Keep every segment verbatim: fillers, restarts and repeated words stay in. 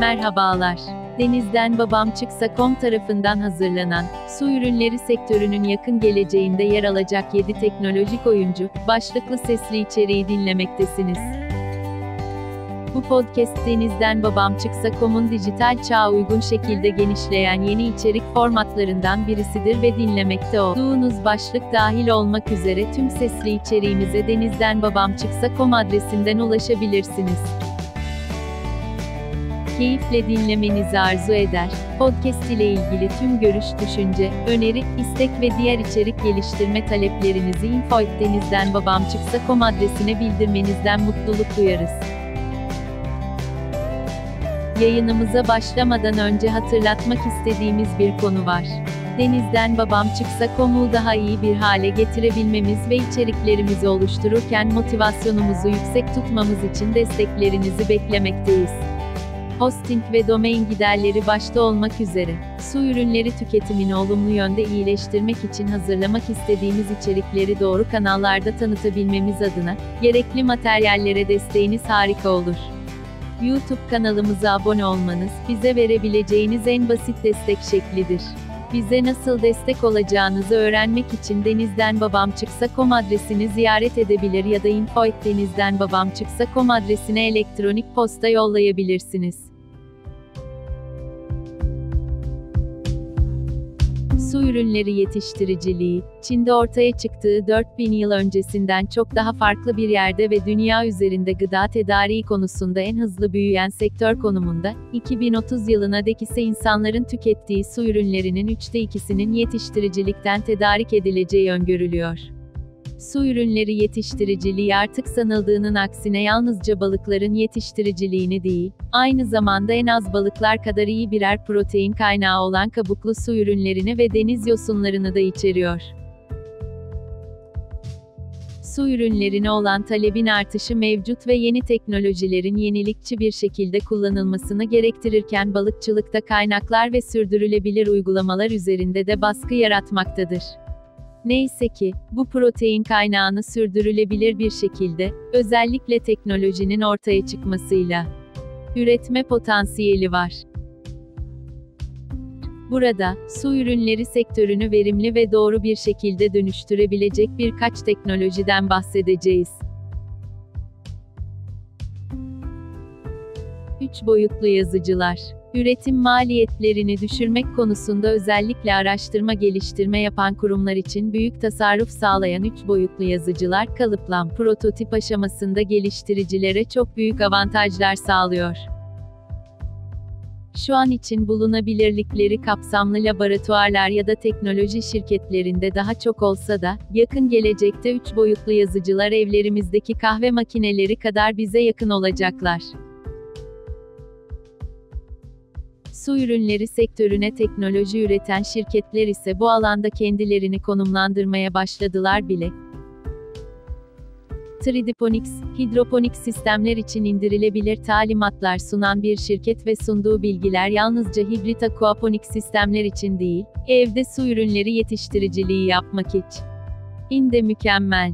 Merhabalar. Denizden Babam Çıksa nokta com tarafından hazırlanan, su ürünleri sektörünün yakın geleceğinde yer alacak yedi teknolojik oyuncu, başlıklı sesli içeriği dinlemektesiniz. Bu podcast Denizden Babam Çıksa nokta com'un dijital çağa uygun şekilde genişleyen yeni içerik formatlarından birisidir ve dinlemekte olduğunuz başlık dahil olmak üzere tüm sesli içeriğimize denizden babam çıksa nokta com adresinden ulaşabilirsiniz. Keyifle dinlemenizi arzu eder. Podcast ile ilgili tüm görüş, düşünce, öneri, istek ve diğer içerik geliştirme taleplerinizi info et denizden babam çıksa nokta com adresine bildirmenizden mutluluk duyarız. Yayınımıza başlamadan önce hatırlatmak istediğimiz bir konu var. Denizden Babam Çıksa nokta com'u daha iyi bir hale getirebilmemiz ve içeriklerimizi oluştururken motivasyonumuzu yüksek tutmamız için desteklerinizi beklemekteyiz. Hosting ve domain giderleri başta olmak üzere, su ürünleri tüketimini olumlu yönde iyileştirmek için hazırlamak istediğimiz içerikleri doğru kanallarda tanıtabilmemiz adına, gerekli materyallere desteğiniz harika olur. YouTube kanalımıza abone olmanız, bize verebileceğiniz en basit destek şeklidir. Bize nasıl destek olacağınızı öğrenmek için denizden babam çıksa nokta com adresini ziyaret edebilir ya da info et denizden babam çıksa nokta com adresine elektronik posta yollayabilirsiniz. Su ürünleri yetiştiriciliği, Çin'de ortaya çıktığı dört bin yıl öncesinden çok daha farklı bir yerde ve dünya üzerinde gıda tedariği konusunda en hızlı büyüyen sektör konumunda, iki bin otuz yılına dek ise insanların tükettiği su ürünlerinin üçte ikisinin yetiştiricilikten tedarik edileceği öngörülüyor. Su ürünleri yetiştiriciliği artık sanıldığının aksine yalnızca balıkların yetiştiriciliğini değil, aynı zamanda en az balıklar kadar iyi birer protein kaynağı olan kabuklu su ürünlerini ve deniz yosunlarını da içeriyor. Su ürünlerine olan talebin artışı mevcut ve yeni teknolojilerin yenilikçi bir şekilde kullanılmasını gerektirirken balıkçılıkta kaynaklar ve sürdürülebilir uygulamalar üzerinde de baskı yaratmaktadır. Neyse ki, bu protein kaynağını sürdürülebilir bir şekilde, özellikle teknolojinin ortaya çıkmasıyla, üretme potansiyeli var. Burada, su ürünleri sektörünü verimli ve doğru bir şekilde dönüştürebilecek birkaç teknolojiden bahsedeceğiz. üç boyutlu yazıcılar. Üretim maliyetlerini düşürmek konusunda özellikle araştırma geliştirme yapan kurumlar için büyük tasarruf sağlayan üç boyutlu yazıcılar, kalıplam, prototip aşamasında geliştiricilere çok büyük avantajlar sağlıyor. Şu an için bulunabilirlikleri kapsamlı laboratuvarlar ya da teknoloji şirketlerinde daha çok olsa da, yakın gelecekte üç boyutlu yazıcılar evlerimizdeki kahve makineleri kadar bize yakın olacaklar. Su ürünleri sektörüne teknoloji üreten şirketler ise bu alanda kendilerini konumlandırmaya başladılar bile. üç D Ponics, hidroponik sistemler için indirilebilir talimatlar sunan bir şirket ve sunduğu bilgiler yalnızca hibrit aquaponik sistemler için değil, evde su ürünleri yetiştiriciliği yapmak için de mükemmel.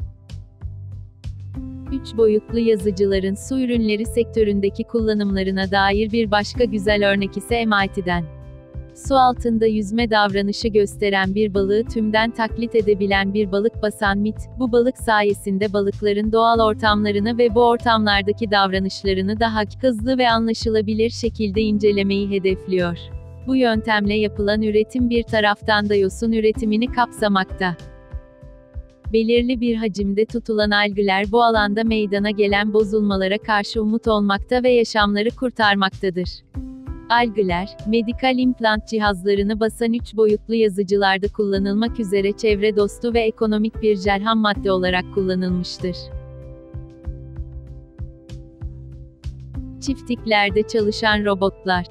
üç boyutlu yazıcıların su ürünleri sektöründeki kullanımlarına dair bir başka güzel örnek ise M I T'den. Su altında yüzme davranışı gösteren bir balığı tümden taklit edebilen bir balık basan M I T, bu balık sayesinde balıkların doğal ortamlarını ve bu ortamlardaki davranışlarını daha hızlı ve anlaşılabilir şekilde incelemeyi hedefliyor. Bu yöntemle yapılan üretim bir taraftan da yosun üretimini kapsamakta. Belirli bir hacimde tutulan algler bu alanda meydana gelen bozulmalara karşı umut olmakta ve yaşamları kurtarmaktadır. Algler, medikal implant cihazlarını basan üç boyutlu yazıcılarda kullanılmak üzere çevre dostu ve ekonomik bir jel ham madde olarak kullanılmıştır. Çiftliklerde çalışan robotlar.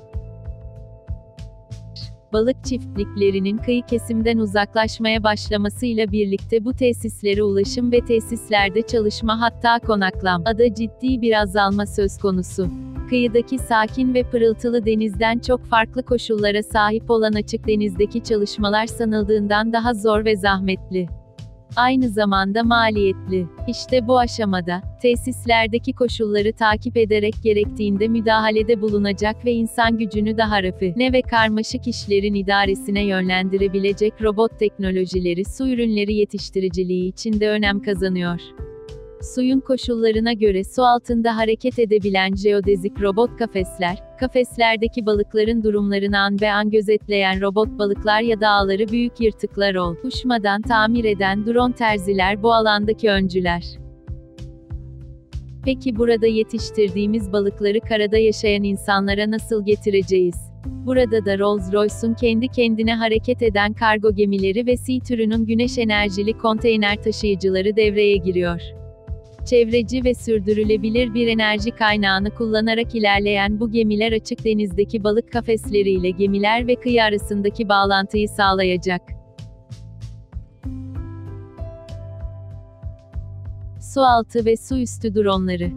Balık çiftliklerinin kıyı kesimden uzaklaşmaya başlamasıyla birlikte bu tesislere ulaşım ve tesislerde çalışma hatta konaklamada ciddi bir azalma söz konusu. Kıyıdaki sakin ve pırıltılı denizden çok farklı koşullara sahip olan açık denizdeki çalışmalar sanıldığından daha zor ve zahmetli. Aynı zamanda maliyetli. İşte bu aşamada, tesislerdeki koşulları takip ederek gerektiğinde müdahalede bulunacak ve insan gücünü daha rafine ve karmaşık işlerin idaresine yönlendirebilecek robot teknolojileri su ürünleri yetiştiriciliği için de önem kazanıyor. Suyun koşullarına göre su altında hareket edebilen jeodezik robot kafesler, kafeslerdeki balıkların durumlarını an be an gözetleyen robot balıklar ya da ağları büyük yırtıklar ol, uçmadan tamir eden drone terziler bu alandaki öncüler. Peki burada yetiştirdiğimiz balıkları karada yaşayan insanlara nasıl getireceğiz? Burada da Rolls-Royce'un kendi kendine hareket eden kargo gemileri ve Sea türünün güneş enerjili konteyner taşıyıcıları devreye giriyor. Çevreci ve sürdürülebilir bir enerji kaynağını kullanarak ilerleyen bu gemiler açık denizdeki balık kafesleriyle gemiler ve kıyı arasındaki bağlantıyı sağlayacak. Su altı ve su üstü dronları.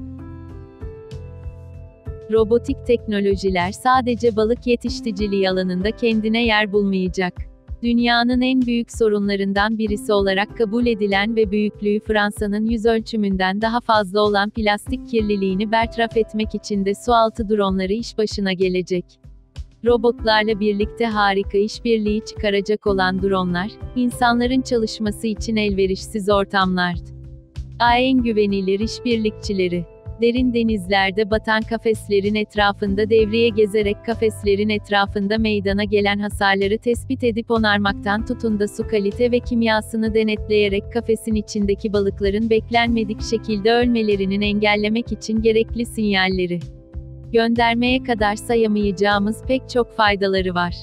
Robotik teknolojiler sadece balık yetiştiriciliği alanında kendine yer bulmayacak. Dünyanın en büyük sorunlarından birisi olarak kabul edilen ve büyüklüğü Fransa'nın yüz ölçümünden daha fazla olan plastik kirliliğini bertaraf etmek için de sualtı dronları iş başına gelecek. Robotlarla birlikte harika işbirliği çıkaracak olan dronlar, insanların çalışması için elverişsiz ortamlardı. En güvenilir işbirlikçileri. Derin denizlerde batan kafeslerin etrafında devreye gezerek kafeslerin etrafında meydana gelen hasarları tespit edip onarmaktan tutun da su kalite ve kimyasını denetleyerek kafesin içindeki balıkların beklenmedik şekilde ölmelerini engellemek için gerekli sinyalleri göndermeye kadar sayamayacağımız pek çok faydaları var.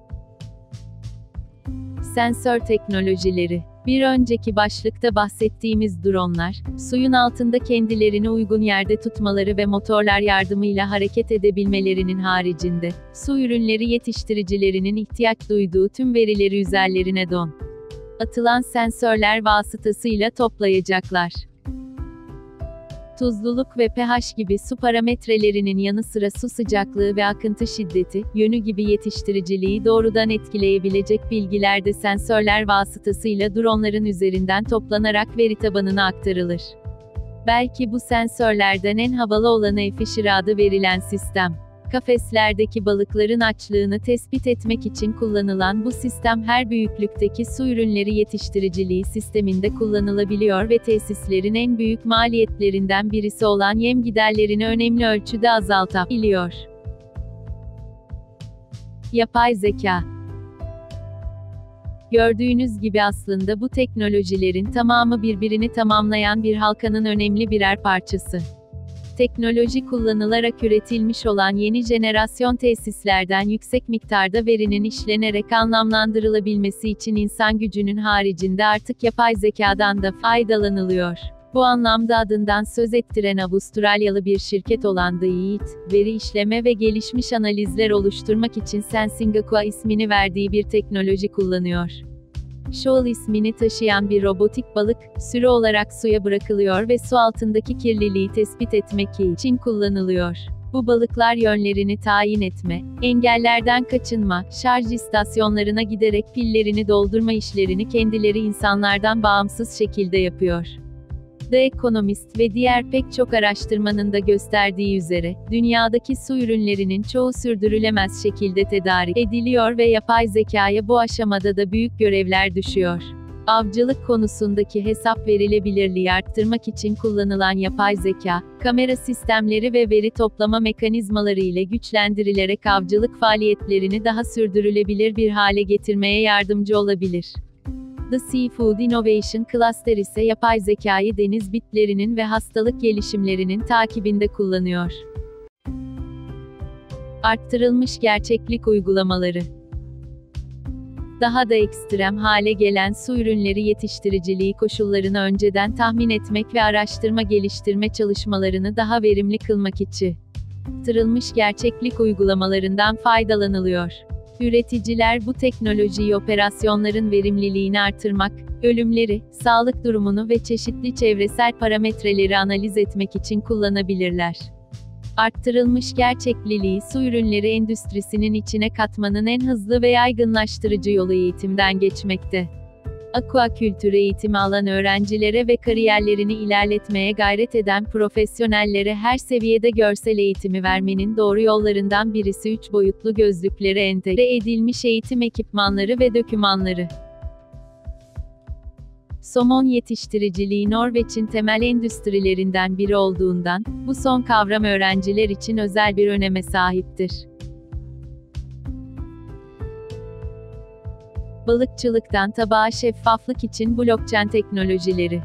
Sensör teknolojileri. Bir önceki başlıkta bahsettiğimiz dronlar, suyun altında kendilerini uygun yerde tutmaları ve motorlar yardımıyla hareket edebilmelerinin haricinde, su ürünleri yetiştiricilerinin ihtiyaç duyduğu tüm verileri üzerlerine don atılan sensörler vasıtasıyla toplayacaklar. Tuzluluk ve pH gibi su parametrelerinin yanı sıra su sıcaklığı ve akıntı şiddeti, yönü gibi yetiştiriciliği doğrudan etkileyebilecek bilgiler de sensörler vasıtasıyla dronların üzerinden toplanarak veri tabanına aktarılır. Belki bu sensörlerden en havalı olanı Fisher adı verilen sistem. Kafeslerdeki balıkların açlığını tespit etmek için kullanılan bu sistem her büyüklükteki su ürünleri yetiştiriciliği sisteminde kullanılabiliyor ve tesislerin en büyük maliyetlerinden birisi olan yem giderlerini önemli ölçüde azaltabiliyor. Yapay zeka. Gördüğünüz gibi aslında bu teknolojilerin tamamı birbirini tamamlayan bir halkanın önemli birer parçası. Teknoloji kullanılarak üretilmiş olan yeni jenerasyon tesislerden yüksek miktarda verinin işlenerek anlamlandırılabilmesi için insan gücünün haricinde artık yapay zekadan da faydalanılıyor. Bu anlamda adından söz ettiren Avustralyalı bir şirket olan The Eat, veri işleme ve gelişmiş analizler oluşturmak için Sensing Aqua ismini verdiği bir teknoloji kullanıyor. Shoal ismini taşıyan bir robotik balık, sürü olarak suya bırakılıyor ve su altındaki kirliliği tespit etmek için kullanılıyor. Bu balıklar yönlerini tayin etme, engellerden kaçınma, şarj istasyonlarına giderek pillerini doldurma işlerini kendileri insanlardan bağımsız şekilde yapıyor. The Economist ve diğer pek çok araştırmanın da gösterdiği üzere, dünyadaki su ürünlerinin çoğu sürdürülemez şekilde tedarik ediliyor ve yapay zekaya bu aşamada da büyük görevler düşüyor. Avcılık konusundaki hesap verilebilirliği arttırmak için kullanılan yapay zeka, kamera sistemleri ve veri toplama mekanizmaları ile güçlendirilerek avcılık faaliyetlerini daha sürdürülebilir bir hale getirmeye yardımcı olabilir. The Seafood Innovation Cluster ise yapay zekayı deniz bitlerinin ve hastalık gelişimlerinin takibinde kullanıyor. Arttırılmış gerçeklik uygulamaları. Daha da ekstrem hale gelen su ürünleri yetiştiriciliği koşullarını önceden tahmin etmek ve araştırma geliştirme çalışmalarını daha verimli kılmak için arttırılmış gerçeklik uygulamalarından faydalanılıyor. Üreticiler bu teknolojiyi operasyonların verimliliğini artırmak, ölümleri, sağlık durumunu ve çeşitli çevresel parametreleri analiz etmek için kullanabilirler. Arttırılmış gerçekliliği su ürünleri endüstrisinin içine katmanın en hızlı ve yaygınlaştırıcı yolu eğitimden geçmekte. Aquakültür eğitimi alan öğrencilere ve kariyerlerini ilerletmeye gayret eden profesyonellere her seviyede görsel eğitimi vermenin doğru yollarından birisi üç boyutlu gözlüklere entegre edilmiş eğitim ekipmanları ve dokümanları. Somon yetiştiriciliği Norveç'in temel endüstrilerinden biri olduğundan, bu son kavram öğrenciler için özel bir öneme sahiptir. Balıkçılıktan tabağa şeffaflık için blockchain teknolojileri.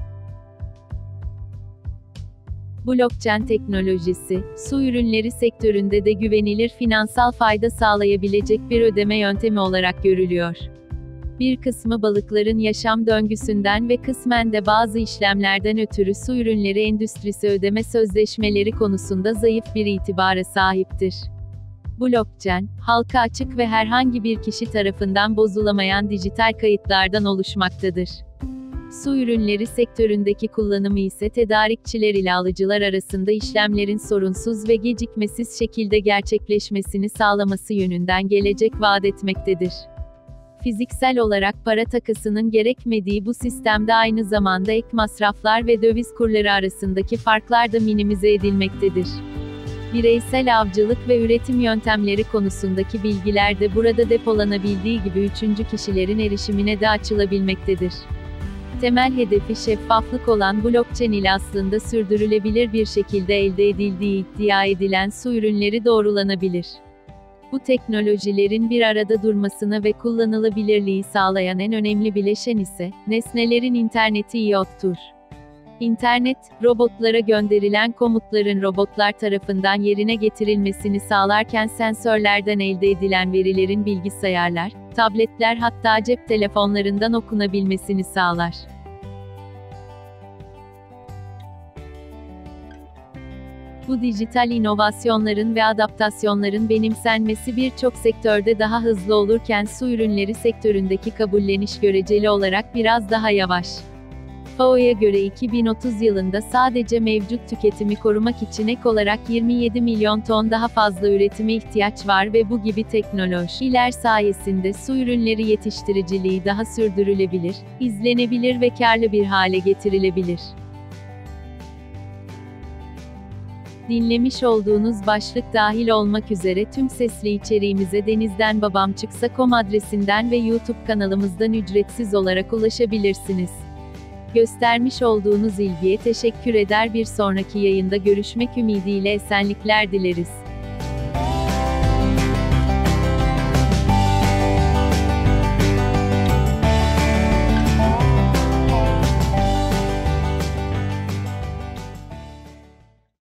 Blockchain teknolojisi, su ürünleri sektöründe de güvenilir finansal fayda sağlayabilecek bir ödeme yöntemi olarak görülüyor. Bir kısmı balıkların yaşam döngüsünden ve kısmen de bazı işlemlerden ötürü su ürünleri endüstrisi ödeme sözleşmeleri konusunda zayıf bir itibara sahiptir. Blockchain, halka açık ve herhangi bir kişi tarafından bozulamayan dijital kayıtlardan oluşmaktadır. Su ürünleri sektöründeki kullanımı ise tedarikçiler ile alıcılar arasında işlemlerin sorunsuz ve gecikmesiz şekilde gerçekleşmesini sağlaması yönünden gelecek vaat etmektedir. Fiziksel olarak para takasının gerekmediği bu sistemde aynı zamanda ek masraflar ve döviz kurları arasındaki farklar da minimize edilmektedir. Bireysel avcılık ve üretim yöntemleri konusundaki bilgiler de burada depolanabildiği gibi üçüncü kişilerin erişimine de açılabilmektedir. Temel hedefi şeffaflık olan blockchain ile aslında sürdürülebilir bir şekilde elde edildiği iddia edilen su ürünleri doğrulanabilir. Bu teknolojilerin bir arada durmasını ve kullanılabilirliği sağlayan en önemli bileşen ise, nesnelerin interneti I O T'tur. İnternet, robotlara gönderilen komutların robotlar tarafından yerine getirilmesini sağlarken sensörlerden elde edilen verilerin bilgisayarlar, tabletler hatta cep telefonlarından okunabilmesini sağlar. Bu dijital inovasyonların ve adaptasyonların benimsenmesi birçok sektörde daha hızlı olurken su ürünleri sektöründeki kabulleniş göreceli olarak biraz daha yavaş. F A O'ya göre iki bin otuz yılında sadece mevcut tüketimi korumak için ek olarak yirmi yedi milyon ton daha fazla üretime ihtiyaç var ve bu gibi teknolojiler sayesinde su ürünleri yetiştiriciliği daha sürdürülebilir, izlenebilir ve karlı bir hale getirilebilir. Dinlemiş olduğunuz başlık dahil olmak üzere tüm sesli içeriğimize denizden babam çıksa nokta com adresinden ve YouTube kanalımızdan ücretsiz olarak ulaşabilirsiniz. Göstermiş olduğunuz ilgiye teşekkür eder, bir sonraki yayında görüşmek ümidiyle esenlikler dileriz.